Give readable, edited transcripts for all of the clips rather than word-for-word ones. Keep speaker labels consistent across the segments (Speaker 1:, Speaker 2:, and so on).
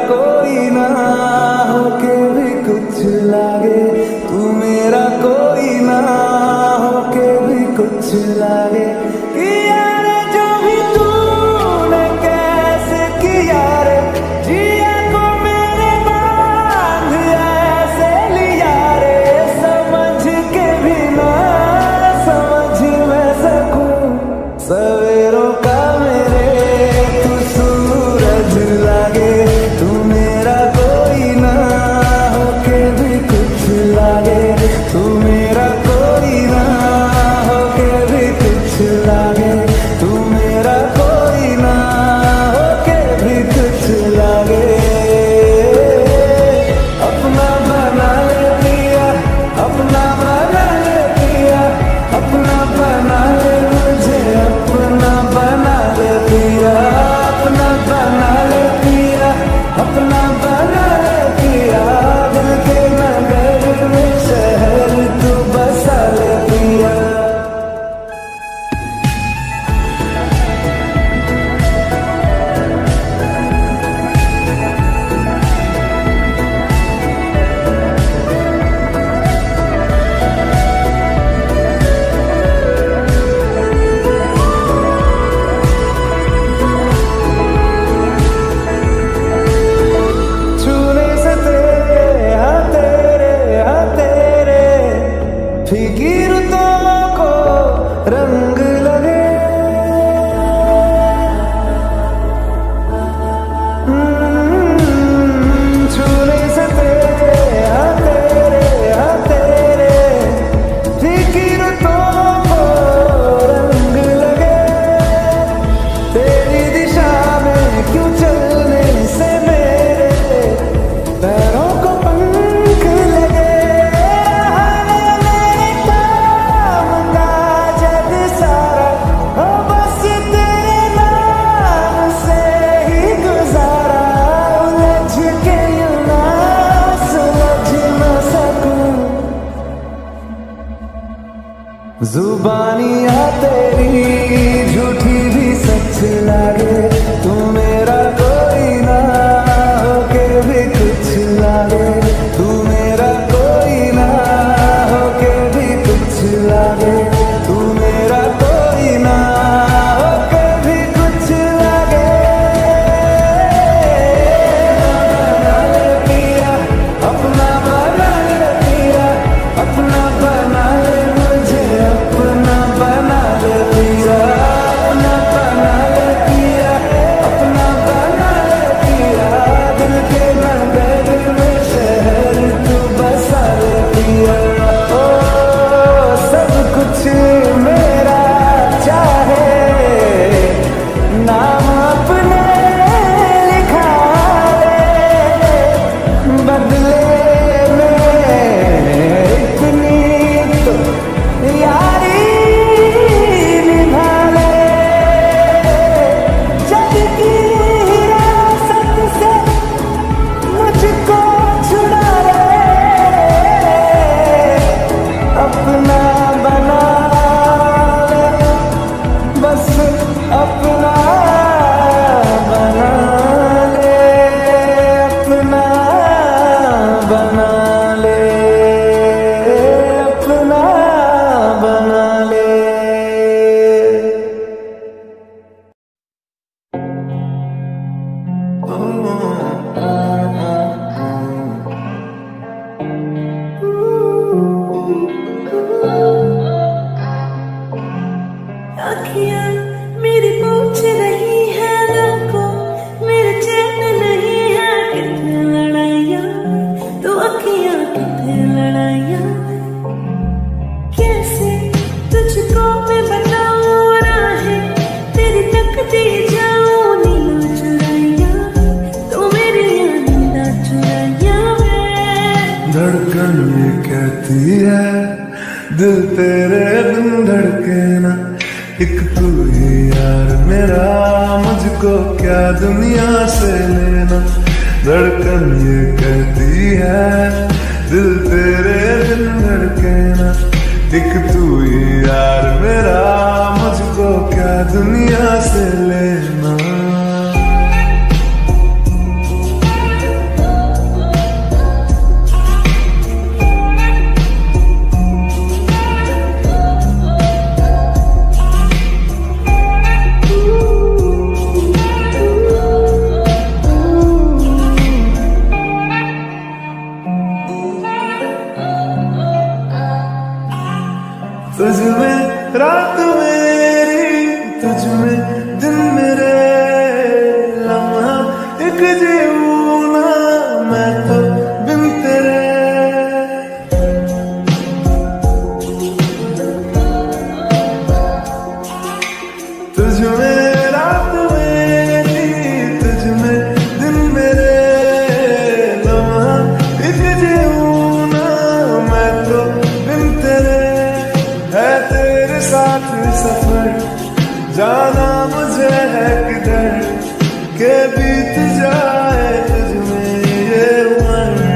Speaker 1: कोई ना होके भी कुछ लागे, तू मेरा कोई ना होके भी कुछ लागे। कि यार जो भी तूने कैसे किया रे, जिया को मेरे बांध ऐसे लिया रे, समझ के भी ना समझ मैं सकूं सवेरों का मेरे तू सूरज लागे, तू मेरा कोई ना होके भी कुछ लागे, तू मेरा कोई ना होके भी कुछ लागे, तू मेरा कोई ना होके भी कुछ लागे। अपना बना ले पिया, अपना बना ले पिया, अपना बना ले मुझे, अपना बना ले पिया, अपना बना ले पिया, अपना बना ले पिया, दिल के नगर में शहर तू बसा ले पिया। छूने से तेरे फीकी रुतों को रंग लगे, छूने से तेरे फीकी रुतों को रंग लगे, तेरी दिशा में क्यों चलने से मेरे पैरों को पंख लगे। मेरे काम का जग सारा हो बस तेरे नाम से ही गुजारा, उलझ के यूं ना सुलझ न सकूं, जुबानियाँ तेरी झूठी भी सच लागे, तू मेरा कोई ना होके भी कुछ लागे, तू मेरा कोई ना होके भी कुछ लागे, तू मेरा कोई ना होके भी कुछ लागे। बना ले पिया, अपना बना ले पिया, अपना बना ले मुझे, अपना बना ले पिया, अपना बना ले पिया, अपना बना ले पिया, दिल के नगर में शहर तू बसा ले पिया। ओ सब कुछ मेरा चाहे, नाम अपने लिखा ले, बदले में इतनी तो यारी निभा ले, जग की हिरासत से मुझको छुड़ा ले, अपना बना ले, बस अपना बना ले, अपना बना ले, अपना बना ले।
Speaker 2: अखियाँ मेरी पूछ रही है दिल को, मेरे चैन नहीं है, कितने लड़ाइयाँ तो अखियाँ कितने लड़ाइयाँ, कैसे तुझको मैं बताऊँ राहें तेरी तकती जाऊँ, नीला चुराइयाँ तो मेरी नीला चुराइयाँ मैं।
Speaker 1: धड़कन ये कहती है दिल तेरे बिन धड़के ना, एक तू ही यार मेरा, मुझको क्या दुनिया से लेना। धड़कन ये कहती है दिल तेरे बिन धड़के ना, एक तू ही यार मेरा, मुझको क्या दुनिया से लेना। रात मेरी, तुझ में दिन मेरे, लम्हा एक जीऊं ना मैं तो बिन तेरे। तुझ में रात मेरी, तुझ में दिन मेरे, लम्हा एक जीऊं ना मैं तो बिन तेरे। है तेरे साथ सफर, जाना मुझे है किधर, के बीत जाए तुझमें ये उम्र।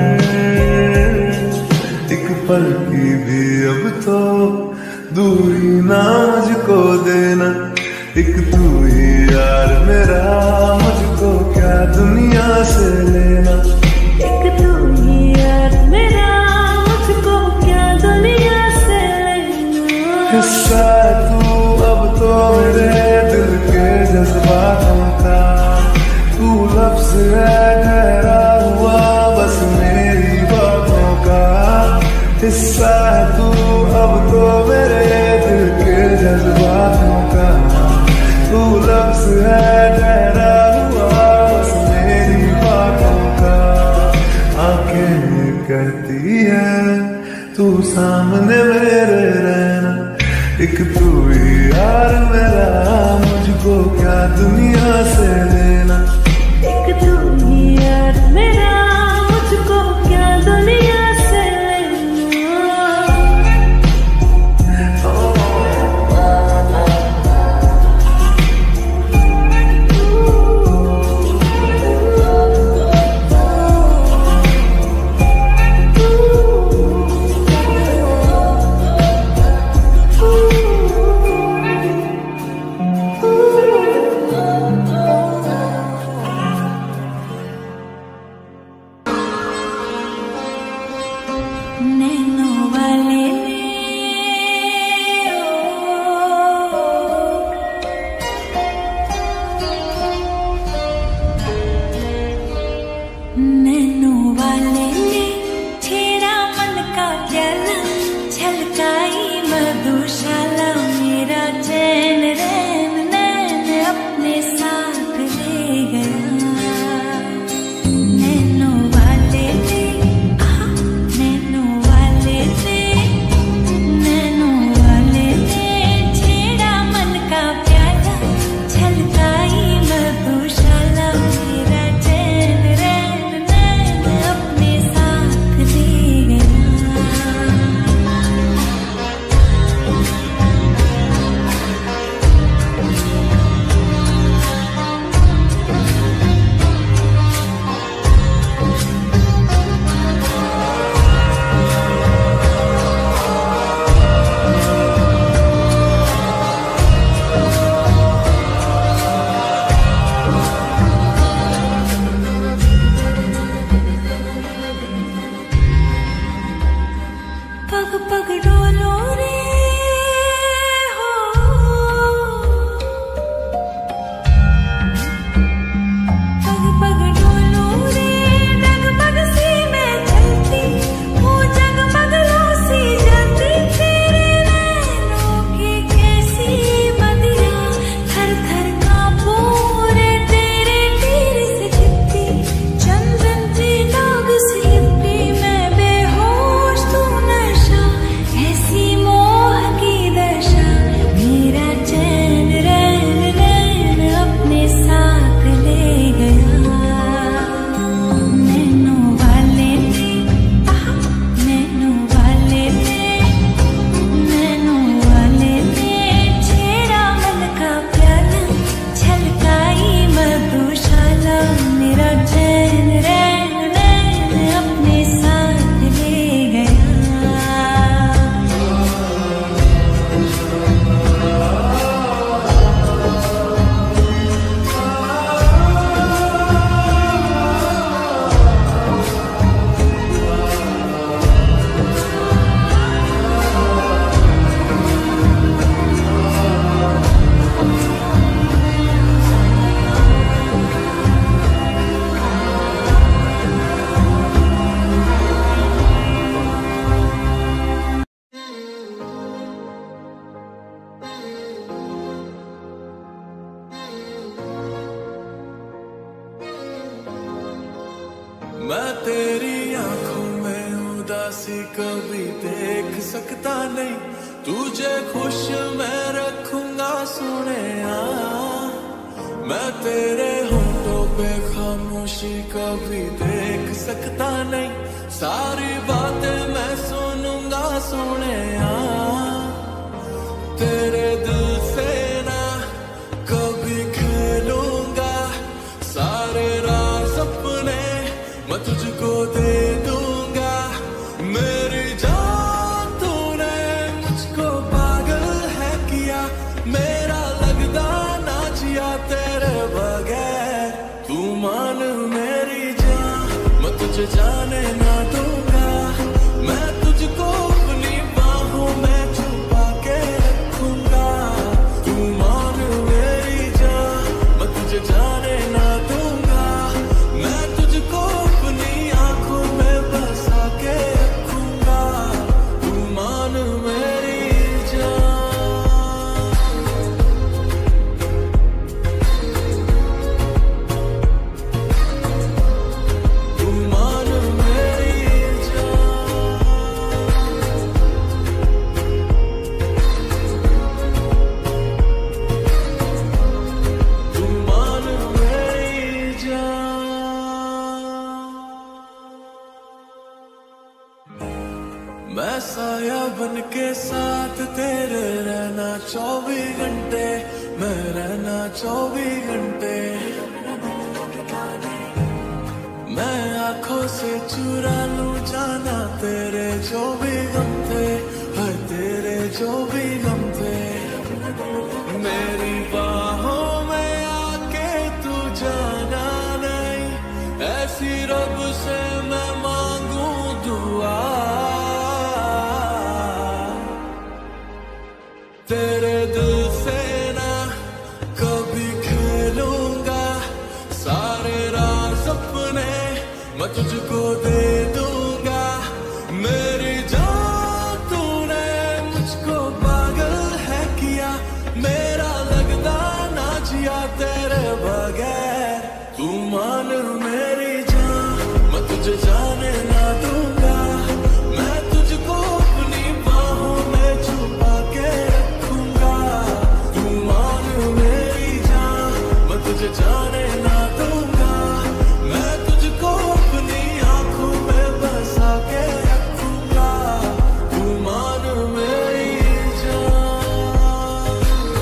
Speaker 1: एक पल की भी अब तो दूरी ना मुझको देना, एक तू ही यार मेरा, मुझको क्या दुनिया से लेना।
Speaker 2: एक तू ही यार मेरा, मुझको क्या दुनिया से लेना।
Speaker 1: हिस्सा तू अब तो मेरे दिल के जज्बातों का, तू लफ्ज़ है ठहरा हुआ बस मेरी बातों का। हिस्सा तू अब तो मेरे दिल के जज्बातों का, तू लफ्ज़ है ठहरा हुआ बस मेरी बातों का। आंखें कहती है तू सामने मेरे रहना, एक तू ही यार मेरा, मुझको क्या दुनिया से लेना।
Speaker 2: एक तू ही यार मेरा, मुझको क्या दुनिया से लेना।
Speaker 1: कभी देख सकता नहीं, तुझे खुश मैं रखूंगा सोने। मैं तेरे होंठों पे खामोशी कभी देख सकता नहीं, सारी बातें मैं सुनूंगा सोने। तेरे दिल से ना कभी खेलूंगा, सारे राज अपने मैं तुझको दे दूंगा। मेरी जान तूने मुझको पागल है किया, मेरा लगदा ना जिया तेरे बगैर। तू मान मेरी जान, मैं तुझे जाने ना दूंगा। मैं तुझको अपनी बाहों में छुपा के रखूंगा। तू मान मेरी जान, मैं तुझे जाने ना दूंगा। मैं तुझको अपनी आंखों में बसा के रखूंगा। तू मान मेरी जान, तू मान मेरी जान, तू मान मेरी जान। मैं साया बन के साथ तेरे रहना 24 घंटे, मैं रहना 24 घंटे। मैं आंखों से चुरा लूं जाना तेरे जो भी गम थे, हर तेरे जो भी गम थे। मेरी बाहों में आके तू जाना नहीं, ऐसी रब से मैं मांगू दुआ। तेरे दिल से ना कभी खेलूंगा, सारे राज अपने मैं तुझको दे दूंगा। मेरी जान तूने मुझको पागल है किया, मेरा लगदा ना जिया तेरे बगैर। तू मान मेरी जान, मैं तुझे जाने ना दूंगा। मैं तुझको अपनी बाहों में छुपा के रखूंगा। तू मान मेरी जान, मैं तुझे जाने ना दूंगा। मैं तुझको अपनी आंखों में बसा के रखूंगा। तू मान मेरी जान,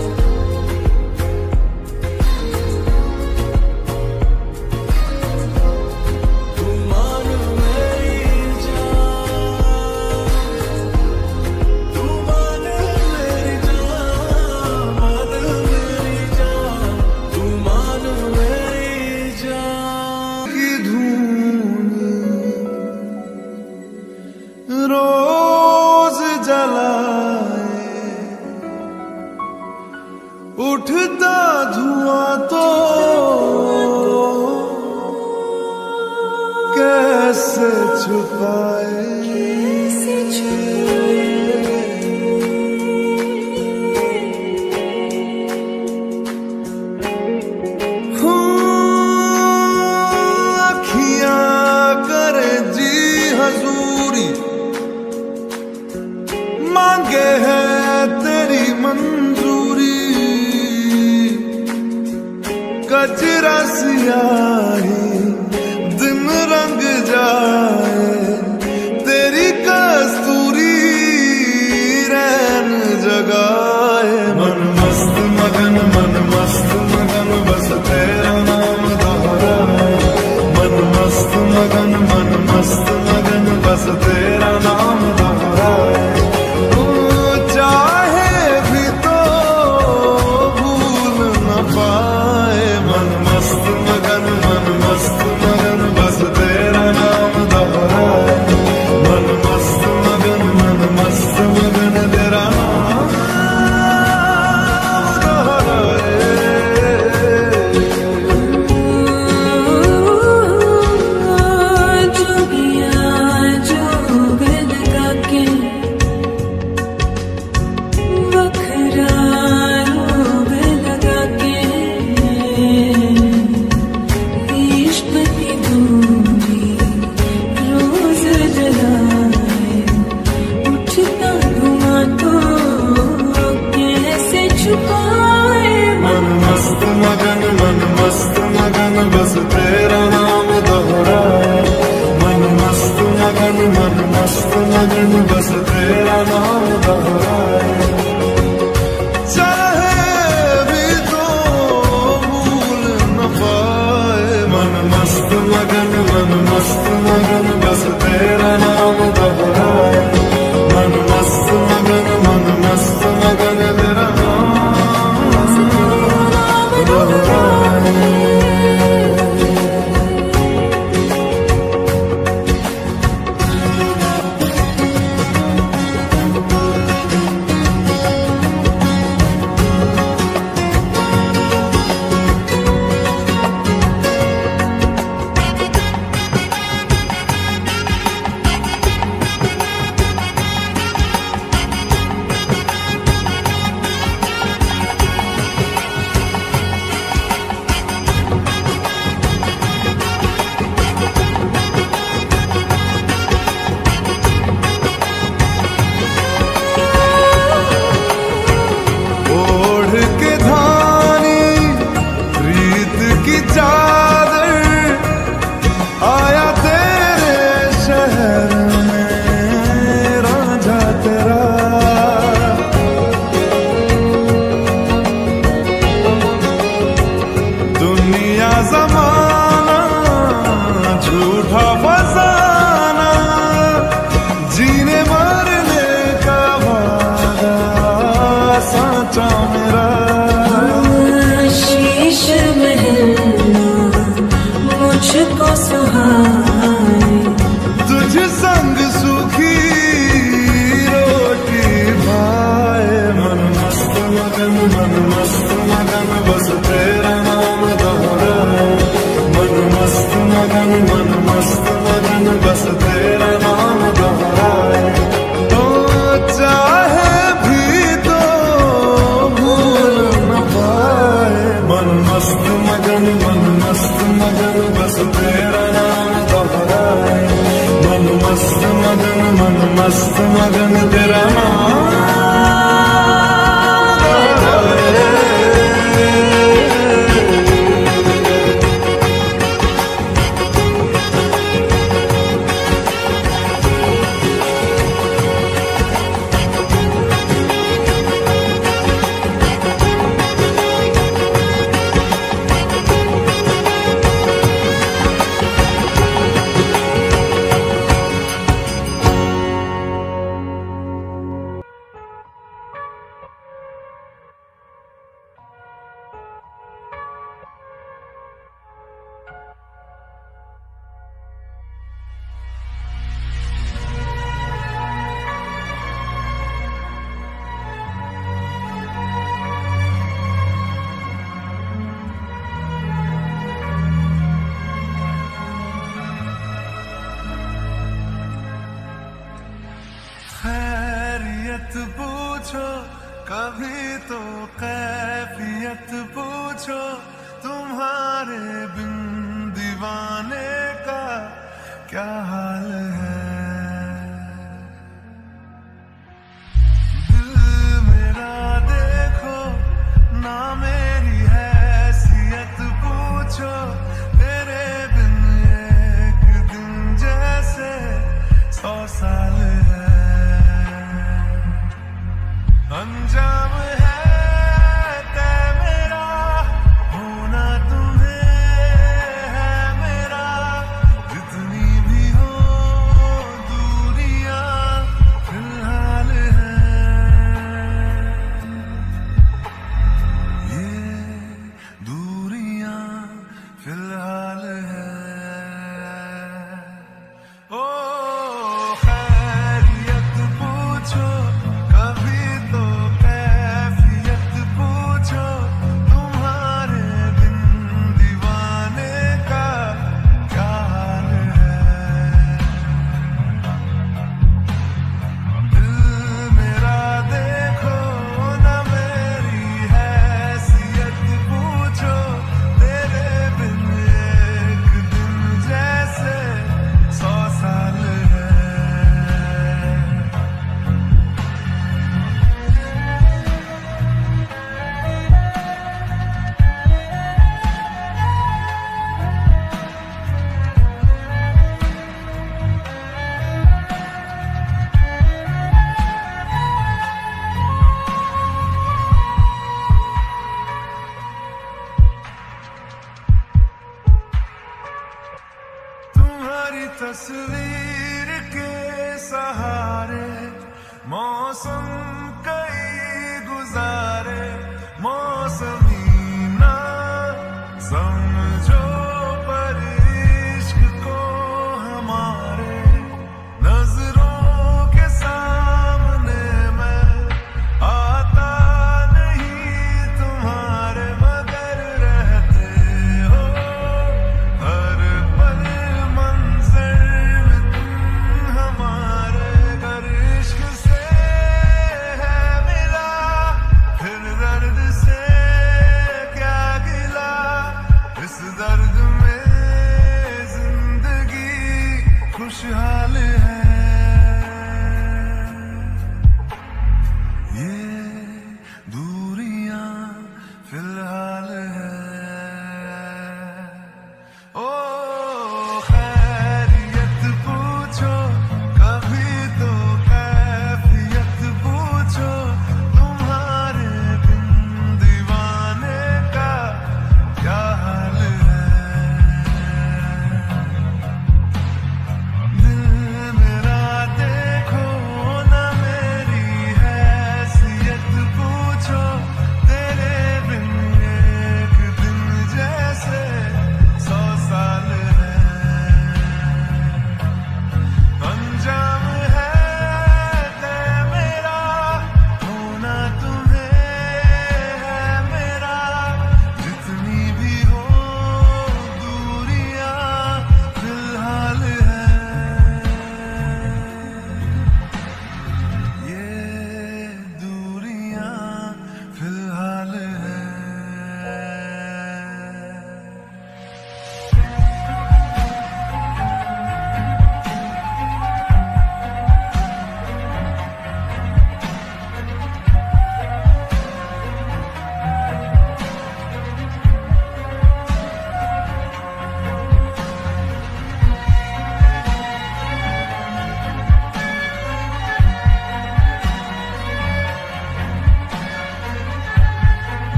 Speaker 1: तू मान मेरी जान, तू मान मेरी जान, मान मेरी जान, तू मान मेरी जान।
Speaker 3: की धून रोज जलाए, उठता धुआं तो कैसे छुपाए। अखियां करे जी हजूरी, मांगे है तेरी मंजूरी। कजरा सियाही दिन रंग जाए, तेरी कस्तूरी रैन जगाए। मन मस्त मगन बस तेरा नाम दोहराए। मन मस्त मगन बस तेरा नाम दोहराए। तू चाहे भी तो भूल न पाए। मन मस्त मगन बस तेरा नाम दोहराए।
Speaker 2: छुपाए
Speaker 3: मन मस्त मगन बस तेरा नाम दोहराए। मन मस्त मगन बस तेरा नाम दोहराए। चाहे भी तो भूल न पाए। मन मस्त मगन बस तेरा नाम दोहराए। मन मस्त मगन तेरा नाम दोहराए।
Speaker 2: मुझको सुहाए
Speaker 3: तुझ संग सुखी रोटी भाए। मन मस्त मगन बस तेरा नाम दोहराए। मन मस्त मगन बस तेरा नाम दोहराए। तो चाहे भी तो भूल न पाए। मन मस्त मगन बस तेरा नाम दोहराए। मन मस्त मगन तेरा नाम दोहराए। खैरियत पूछो कभी तो कैफियत पूछो। तुम्हारे बिन दीवाने का क्या हाल है। दिल मेरा देखो ना मेरी हैसियत पूछो। तेरे बिन एक दिन जैसे 100 साल है। अंजाम है तय मेरा होना तुम्हें है मेरा। जितनी भी हो
Speaker 1: तस्वीर